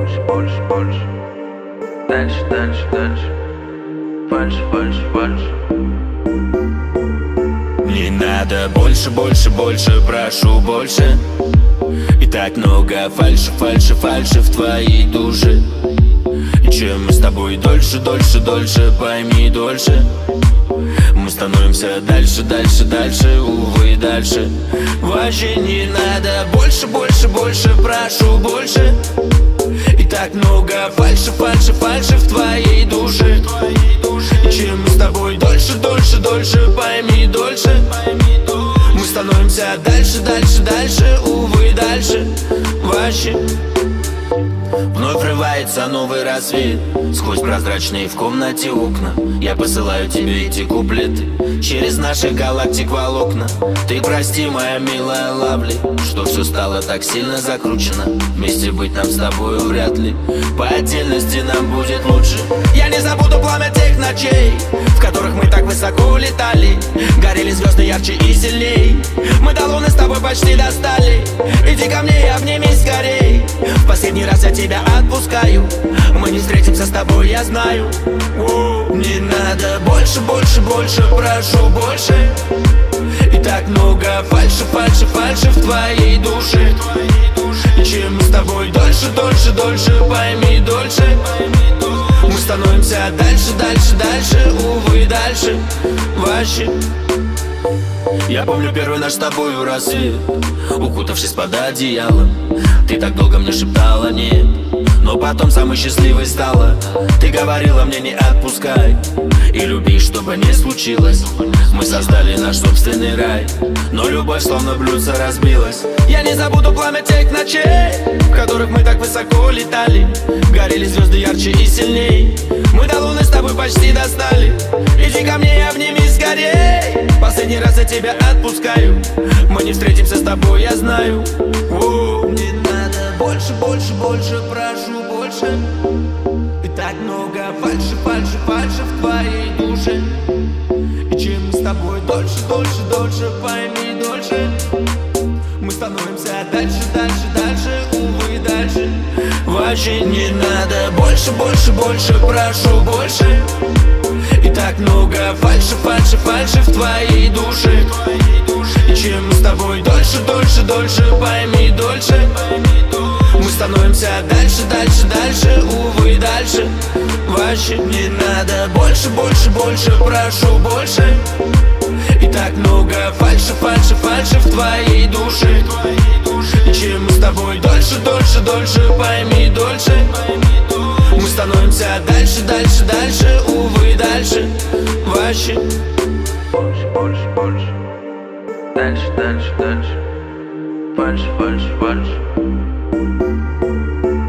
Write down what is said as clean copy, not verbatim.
больше, больше, больше. Дальше, дальше, дальше. Фальшь, фальшь, фальшь. Не надо больше, больше, больше, прошу больше. И так много фальши, фальши, фальши в твоей душе. И чем мы с тобой дольше, дольше, дольше, пойми дольше, мы становимся дальше, дальше, дальше, увы, дальше. Вообще не надо больше, больше, больше, прошу больше. И так много фальши, фальши, фальши в твоей душе. И чем мы с тобой дольше, дольше, дольше, пойми дольше, мы становимся дальше, дальше, дальше, увы, дальше. Вообще вновь врывается новый рассвет сквозь прозрачные в комнате окна. Я посылаю тебе эти куплеты через наши галактик волокна. Ты прости, моя милая Лавли, что все стало так сильно закручено. Вместе быть нам с тобой вряд ли, по отдельности нам будет лучше. Я не забуду пламя тех ночей, в которых мы так высоко летали. Горели звезды ярче и сильней, мы до луны с тобой почти достали. Иди ко мне и обнимись скорей, в последний раз я тебя отпускаю. Мы не встретимся с тобой, я знаю. Не надо больше, больше, больше, прошу больше. И так много фальши, фальши, фальши в твоей душе. И чем мы с тобой дольше, дольше, дольше, пойми дольше, мы становимся дальше, дальше, дальше, увы, дальше. Вообще я помню первый наш с тобою рассвет, укутавшись под одеялом. Ты так долго мне шептала нет, но потом самой счастливой стала. Ты говорила мне не отпускай и люби, что бы ни случилось. Мы создали наш собственный рай, но любовь словно блюдце разбилась. Я не забуду пламя тех ночей, в которых мы так высоко летали. Горели звезды ярче и сильней, мы до луны с тобой почти достали. Иди ко мне и обними скорей, последний раз я тебя отпускаю. Мы не встретимся с тобой, я знаю. Не надо больше, больше, больше, прошу больше. И так много фальши, фальши, фальши в твоей душе. И чем мы с тобой дольше, дольше, дольше, пойми дольше, мы становимся дальше, дальше, дальше, увы, дальше. Вообще не надо больше, больше, больше, прошу больше. И так много фальши, фальши, фальши в твоей душе. И чем мы с тобой дольше, дольше, дольше, пойми дольше, мы становимся дальше, дальше, дальше, увы, дальше. Вообще не надо больше, больше, больше, прошу больше. И так много фальши, фальши, фальши в твоей душе. И чем мы с тобой дольше, дольше, дольше, пойми дольше, мы становимся дальше, дальше, дальше, увы, дальше. Вообще больше, больше, больше. Дальше, дальше, дальше. Фальшь, фальшь, фальшь.